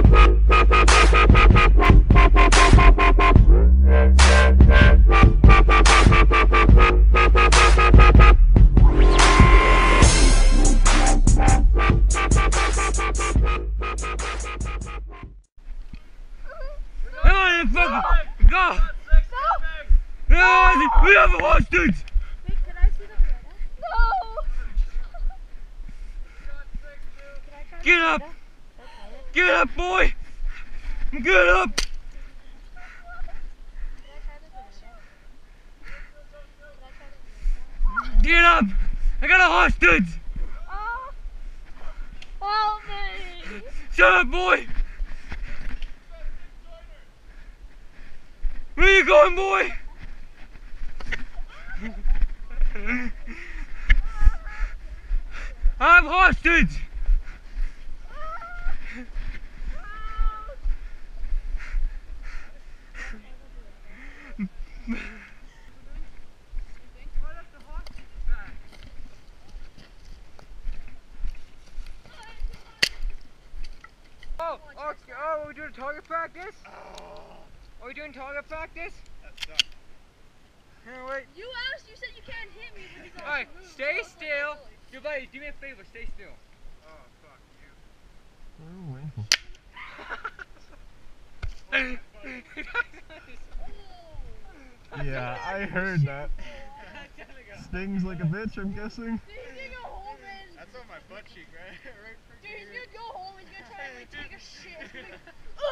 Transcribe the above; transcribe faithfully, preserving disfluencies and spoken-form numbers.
Go! No! We have a hostage! Wait, can I see the Beretta? No! Get up! Get up, boy! Get up! Get up! I got a hostage! Oh. Help me! Shut up, boy! Where you going, boy? I'm hostage! Oh, okay. Oh, are we doing target practice? Are we doing target practice? That sucks. Here, wait. You asked, you said you can't hit me. Alright, stay still. Your buddy, do me a favor, stay still. Oh, fuck you. Yeah, I heard that. Stings like a bitch, I'm guessing. Dude, he's gonna go home and... That's on my butt cheek, right? Right Dude, he's gonna go home, he's gonna try to like, take a shit.